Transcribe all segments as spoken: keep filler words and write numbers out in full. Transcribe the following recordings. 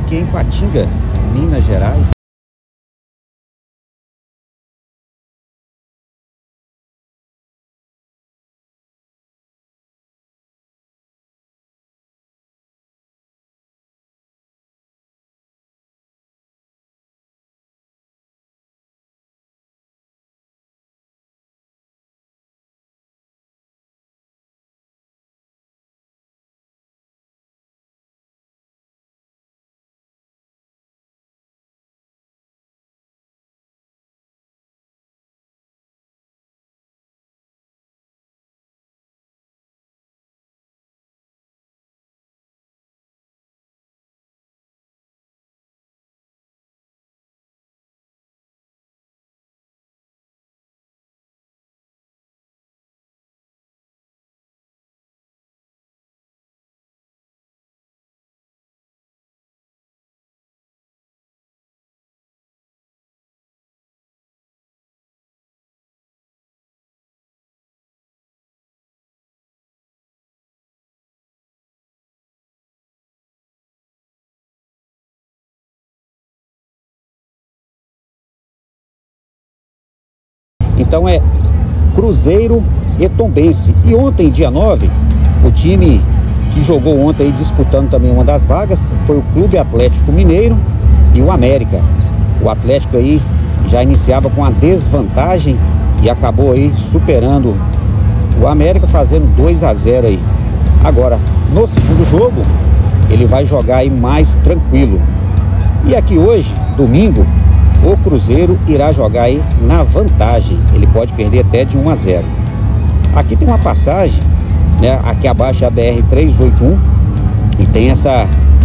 aqui em Patinga, Minas Gerais. Então é Cruzeiro e Tombense. E ontem, dia nove, o time que jogou ontem aí, disputando também uma das vagas, foi o Clube Atlético Mineiro e o América. O Atlético aí já iniciava com a desvantagem e acabou aí superando o América, fazendo dois a zero aí. Agora, no segundo jogo, ele vai jogar aí mais tranquilo. E aqui hoje, domingo, o Cruzeiro irá jogar aí na vantagem. Ele pode perder até de um a zero. Aqui tem uma passagem, né? Aqui abaixo é a B R trezentos e oitenta e um e tem essa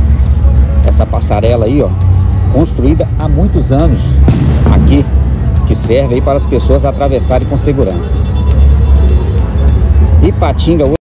essa passarela aí, ó, construída há muitos anos aqui, que serve aí para as pessoas atravessarem com segurança. Ipatinga hoje.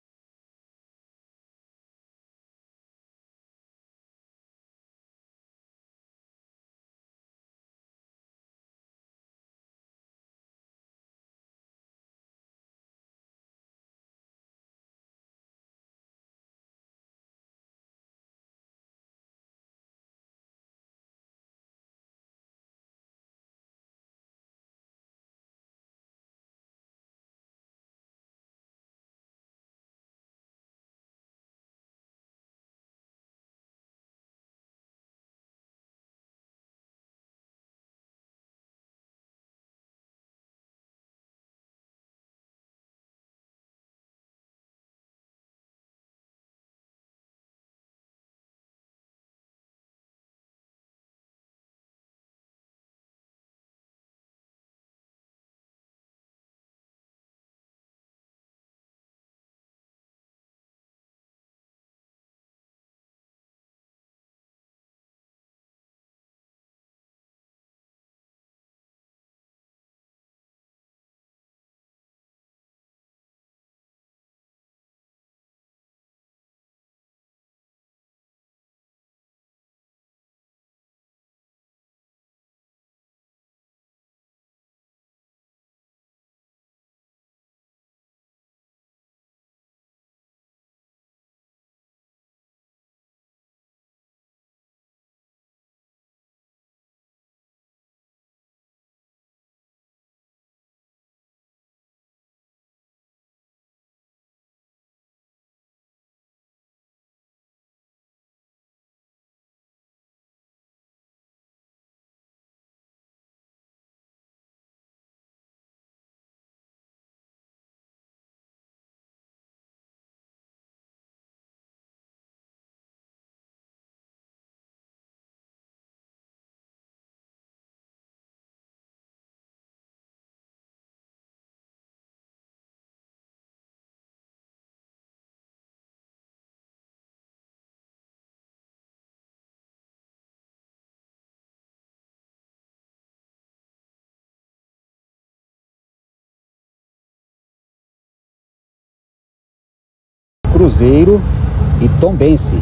Cruzeiro e Tombense.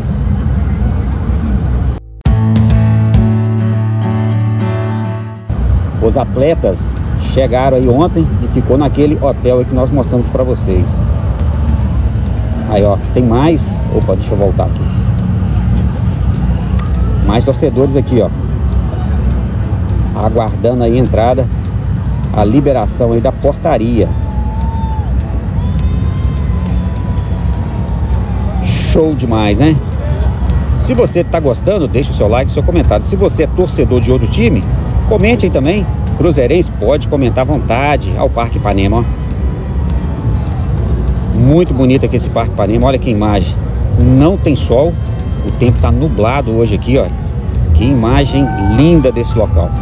Os atletas chegaram aí ontem e ficou naquele hotel aí que nós mostramos para vocês. Aí, ó, tem mais. Opa, deixa eu voltar aqui. Mais torcedores aqui, ó, aguardando aí a entrada, a liberação aí da portaria. Show demais, né? Se você tá gostando, deixa o seu like, seu comentário. Se você é torcedor de outro time, comente aí também. Cruzeirense, pode comentar à vontade. Ao Parque Ipanema, ó. Muito bonito aqui esse Parque Ipanema. Olha que imagem. Não tem sol. O tempo tá nublado hoje aqui, ó. Que imagem linda desse local.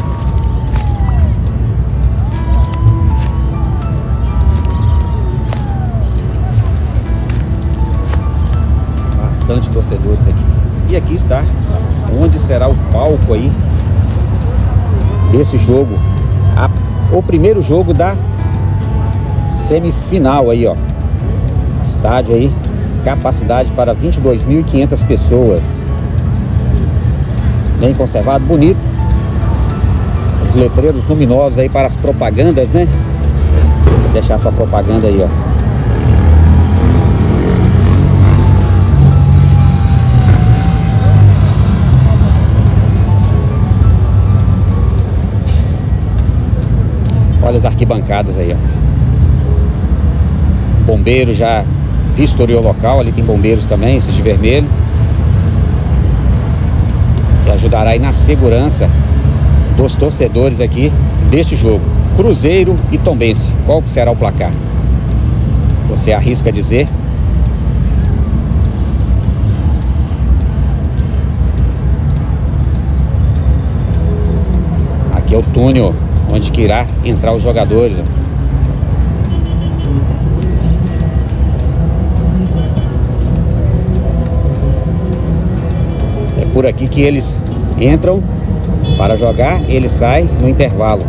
Bastante torcedores aqui. E aqui está onde será o palco aí desse jogo, a, o primeiro jogo da semifinal aí, ó. Estádio aí, capacidade para vinte e dois mil e quinhentas pessoas. Bem conservado, bonito. Os letreiros luminosos aí para as propagandas, né? Vou deixar sua propaganda aí, ó. Olha as arquibancadas aí, ó. Bombeiro já vistoriou o local. Ali tem bombeiros também, esses de vermelho, que ajudará aí na segurança dos torcedores aqui deste jogo. Cruzeiro e Tombense. Qual que será o placar? Você arrisca dizer? Aqui é o túnel onde que irá entrar os jogadores. É por aqui que eles entram para jogar, eles saem no intervalo.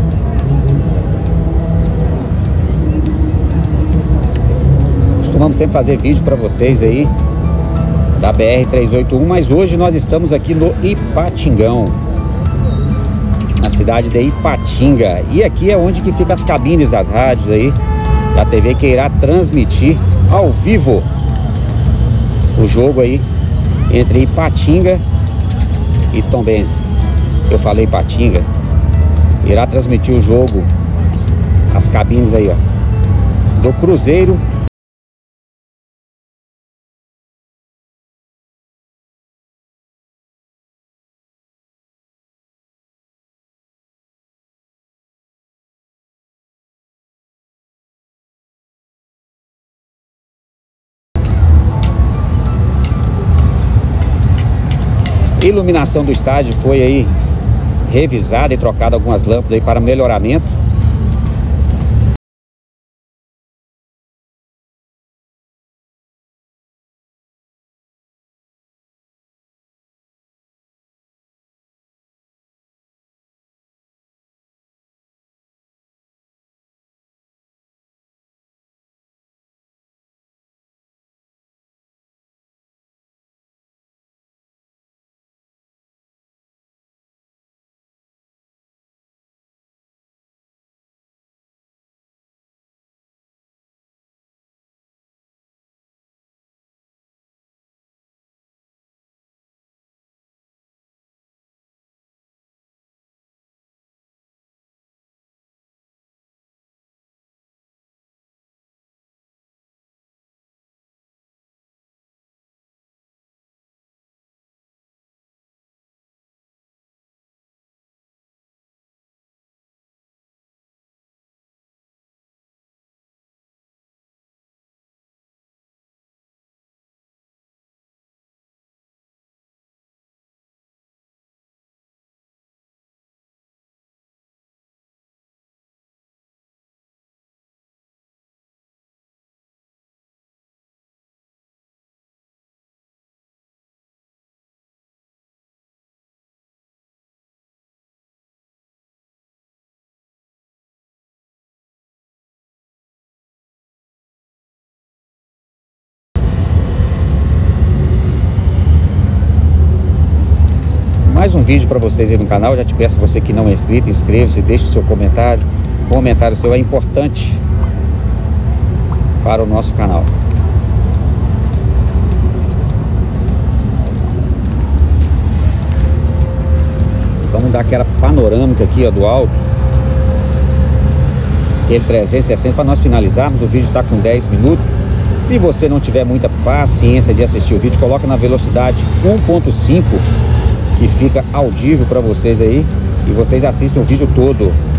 Costumamos sempre fazer vídeo para vocês aí da B R trezentos e oitenta e um, mas hoje nós estamos aqui no Ipatingão, na cidade de Ipatinga. E aqui é onde que fica as cabines das rádios aí, da T V, que irá transmitir ao vivo o jogo aí entre Ipatinga e Tombense. Eu falei Ipatinga. Irá transmitir o jogo, as cabines aí, ó, do Cruzeiro. Iluminação do estádio foi aí revisada e trocada algumas lâmpadas aí para melhoramento. Mais um vídeo para vocês aí no canal. Já te peço, você que não é inscrito, inscreva-se, deixe o seu comentário. O comentário seu é importante para o nosso canal. dar aquela panorâmica aqui, ó, do alto. Aquele trezentos e sessenta para nós finalizarmos. O vídeo está com dez minutos. Se você não tiver muita paciência de assistir o vídeo, coloca na velocidade um ponto cinco, que fica audível para vocês aí, e vocês assistem o vídeo todo.